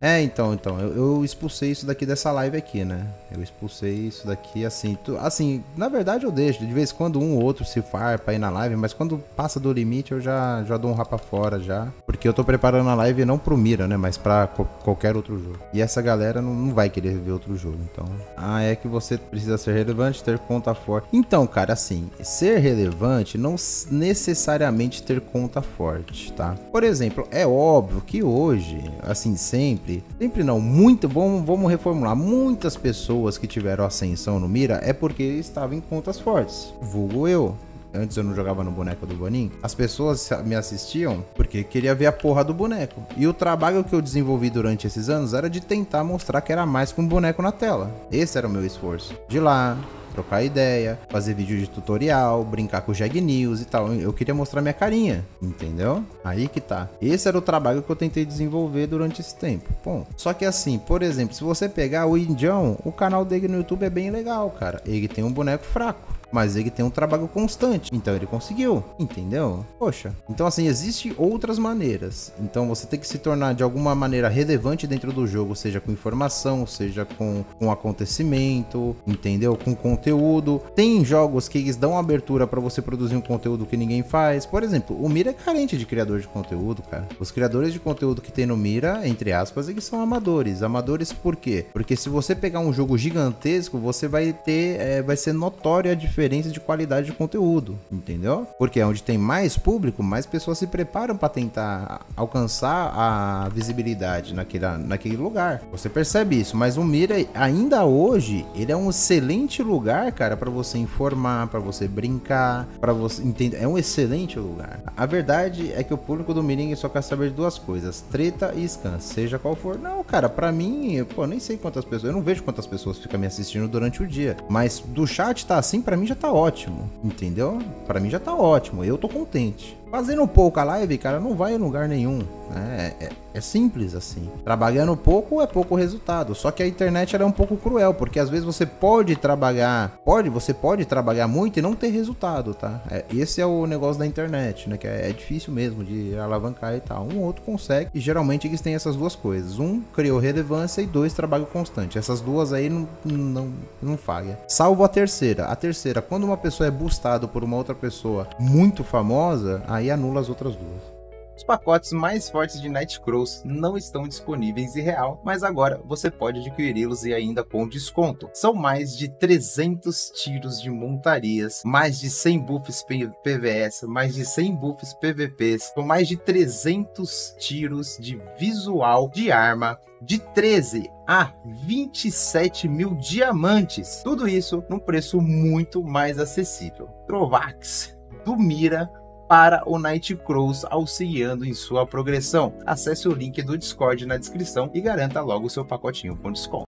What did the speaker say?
Então, eu expulsei isso daqui dessa live aqui, né? Eu expulsei isso daqui, assim, assim, na verdade eu deixo, de vez em quando um ou outro se farpa aí na live, mas quando passa do limite eu já dou um rapa fora já, porque eu tô preparando a live não pro Mira, né, mas pra qualquer outro jogo. E essa galera não vai querer ver outro jogo, então... é que você precisa ser relevante, ter conta forte. Então, cara, assim, ser relevante não necessariamente ter conta forte, tá? Por exemplo, é óbvio que hoje, assim, sempre não, vamos reformular, muitas pessoas que tiveram ascensão no Mira é porque estavam em contas fortes, vulgo eu. Antes eu não jogava no boneco do Bonin. As pessoas me assistiam porque queria ver a porra do boneco. E o trabalho que eu desenvolvi durante esses anos era de tentar mostrar que era mais que um boneco na tela. Esse era o meu esforço. De lá, trocar ideia, fazer vídeo de tutorial, brincar com o Jag News e tal. Eu queria mostrar minha carinha, entendeu? Aí que tá. Esse era o trabalho que eu tentei desenvolver durante esse tempo. Bom, só que assim, por exemplo, se você pegar o Indião, o canal dele no YouTube é bem legal, cara. Ele tem um boneco fraco, mas ele tem um trabalho constante, então ele conseguiu, entendeu? Poxa, então assim, existem outras maneiras, então você tem que se tornar de alguma maneira relevante dentro do jogo, seja com informação, seja com acontecimento, entendeu? Com conteúdo. Tem jogos que eles dão abertura para você produzir um conteúdo que ninguém faz, por exemplo, o Mira é carente de criador de conteúdo, cara. Os criadores de conteúdo que tem no Mira, entre aspas, eles são amadores. Amadores por quê? Porque se você pegar um jogo gigantesco, você vai ter, vai ser notória a diferença de qualidade de conteúdo, entendeu? Porque é onde tem mais público, mais pessoas se preparam para tentar alcançar a visibilidade naquele lugar. Você percebe isso, mas o Mira, ainda hoje, ele é um excelente lugar, cara, para você informar, para você brincar, para você entender. É um excelente lugar. A verdade é que o público do Miringue só quer saber de duas coisas: treta e scan, seja qual for. Não, cara, para mim, pô, nem sei quantas pessoas, eu não vejo quantas pessoas ficam me assistindo durante o dia, mas do chat tá assim, para mim já tá ótimo, entendeu? Pra mim já tá ótimo, eu tô contente. Fazendo pouca live, cara, não vai em lugar nenhum, né? É simples assim. Trabalhando pouco é pouco resultado. Só que a internet ela é um pouco cruel, porque às vezes você pode trabalhar, você pode trabalhar muito e não ter resultado, tá? Esse é o negócio da internet, né? Que é difícil mesmo de alavancar e tal. Um outro consegue, e geralmente eles têm essas duas coisas. Um, criou relevância, e dois, trabalho constante. Essas duas aí não falha. Salvo a terceira. A terceira, quando uma pessoa é boostada por uma outra pessoa muito famosa, aí anula as outras duas. Os pacotes mais fortes de Nightcrawls não estão disponíveis em real, mas agora você pode adquiri-los e ainda com desconto. São mais de 300 tiros de montarias, mais de 100 buffs PVS, mais de 100 buffs PVPs, com mais de 300 tiros de visual de arma, de 13 a 27 mil diamantes. Tudo isso num preço muito mais acessível. Trovax do Mira para o Nightcrawls, auxiliando em sua progressão. Acesse o link do Discord na descrição e garanta logo o seu pacotinho com desconto.